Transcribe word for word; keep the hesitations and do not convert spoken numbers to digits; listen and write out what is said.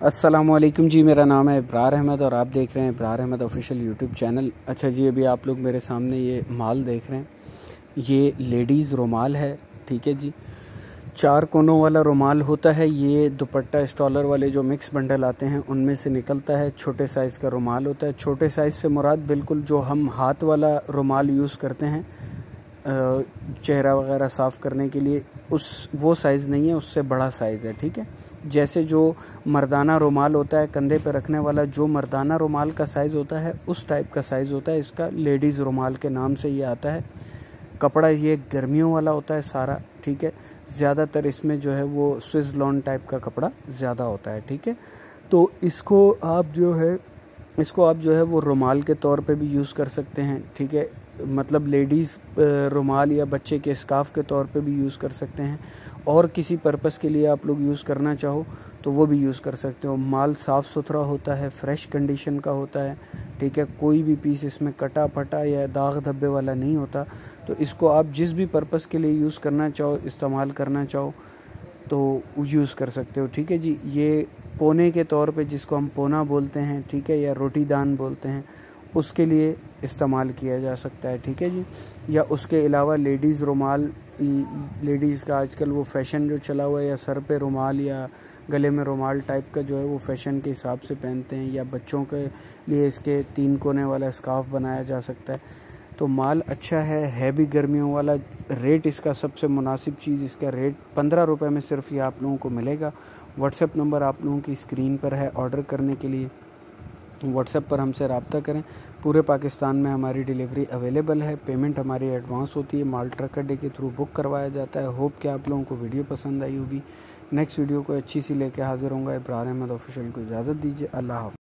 अस्सलामुअलैकुम जी, मेरा नाम है इब्रार अहमद और आप देख रहे हैं Ibrar Ahmed official YouTube channel. अच्छा जी, अभी आप लोग मेरे सामने ये माल देख रहे हैं, ये लेडीज़ रुमाल है। ठीक है जी, चार कोनों वाला रुमाल होता है। ये दुपट्टा स्टॉलर वाले जो मिक्स बंडल आते हैं उनमें से निकलता है। छोटे साइज़ का रुमाल होता है। छोटे साइज़ से मुराद बिल्कुल जो हम हाथ वाला रुमाल यूज़ करते हैं चेहरा वगैरह साफ़ करने के लिए, उस वो साइज़ नहीं है, उससे बड़ा साइज़ है। ठीक है, जैसे जो मर्दाना रुमाल होता है कंधे पे रखने वाला, जो मर्दाना रुमाल का साइज़ होता है उस टाइप का साइज़ होता है। इसका लेडीज़ रुमाल के नाम से ये आता है। कपड़ा ये गर्मियों वाला होता है सारा। ठीक है, ज़्यादातर इसमें जो है वो स्विस लॉन टाइप का कपड़ा ज़्यादा होता है। ठीक है, तो इसको आप जो है इसको आप जो है वो रुमाल के तौर पे भी यूज़ कर सकते हैं। ठीक है, मतलब लेडीज़ रुमाल या बच्चे के स्कार्फ़ के तौर पे भी यूज़ कर सकते हैं, और किसी पर्पस के लिए आप लोग यूज़ करना चाहो तो वो भी यूज़ कर सकते हो। माल साफ़ सुथरा होता है, फ्रेश कंडीशन का होता है। ठीक है, कोई भी पीस इसमें कटा फटा या दाग धब्बे वाला नहीं होता। तो इसको आप जिस भी पर्पस के लिए यूज़ करना चाहो, इस्तेमाल करना चाहो तो यूज़ कर सकते हो। ठीक है जी, ये पोने के तौर पे, जिसको हम पोना बोलते हैं, ठीक है, या रोटी दान बोलते हैं, उसके लिए इस्तेमाल किया जा सकता है। ठीक है जी, या उसके अलावा लेडीज़ रुमाल, लेडीज़ का आजकल वो फैशन जो चला हुआ है, या सर पे रुमाल या गले में रुमाल टाइप का जो है वो फैशन के हिसाब से पहनते हैं, या बच्चों के लिए इसके तीन कोने वाला स्कार्फ बनाया जा सकता है। तो माल अच्छा है है भी गर्मियों वाला। रेट इसका सबसे मुनासिब चीज़, इसका रेट पंद्रह रुपये में सिर्फ ये आप लोगों को मिलेगा। व्हाट्सएप नंबर आप लोगों की स्क्रीन पर है। ऑर्डर करने के लिए व्हाट्सएप पर हमसे रब्ता करें। पूरे पाकिस्तान में हमारी डिलीवरी अवेलेबल है। पेमेंट हमारी एडवांस होती है, माल ट्रक अड्डे के थ्रू बुक करवाया जाता है। होप कि आप लोगों को वीडियो पसंद आई होगी। नेक्स्ट वीडियो को अच्छी सी लेके हाजिर होंगे। इब्रार अहमद ऑफिशियल को इजाज़त दीजिए। अल्लाह हाफ़िज़।